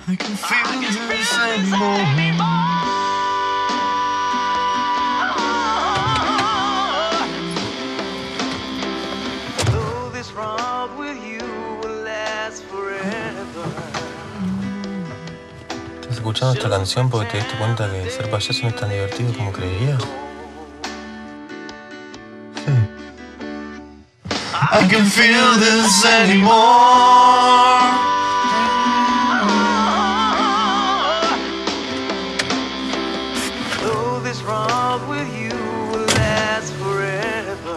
I can feel this anymore. ¿Estás escuchando esta canción porque te diste cuenta que ser payaso no es tan divertido como creías? Sí. I can feel this anymore. Though this ride with you will last forever.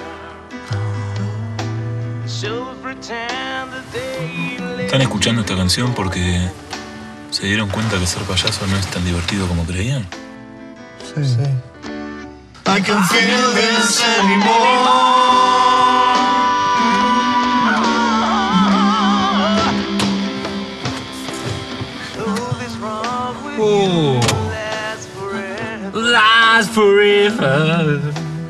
She'll pretend that they ¿Están escuchando esta canción porque se dieron cuenta que ser payaso no es tan divertido como creían? Sí. I can feel this anymore. Last forever.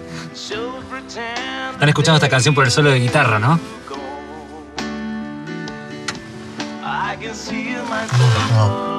Están escuchando esta canción por el solo de guitarra, ¿no? No.